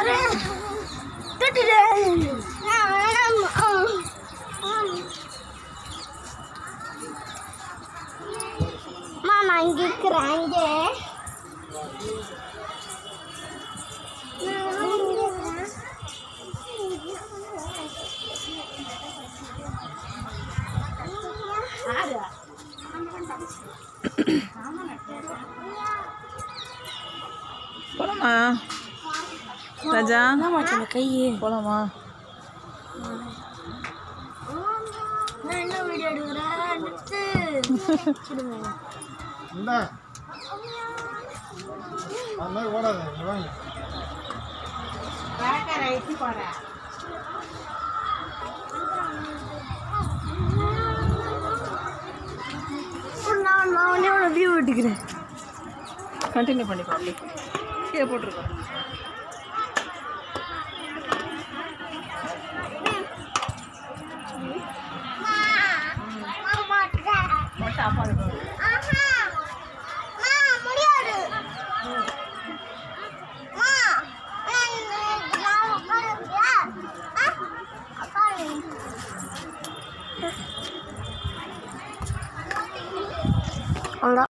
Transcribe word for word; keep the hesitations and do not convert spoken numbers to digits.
Mama இங்க கிராங்க போலாமா ராஜா? கையே போலாமா? நான் என்ன வீடியோ எடுக்கிறேன் நான் நான் வியூ எடுக்கிறேன். கண்டினியூ பண்ணிக்கோ. அப்படியே கீழே போட்டிருக்கோம். அவ்வளோ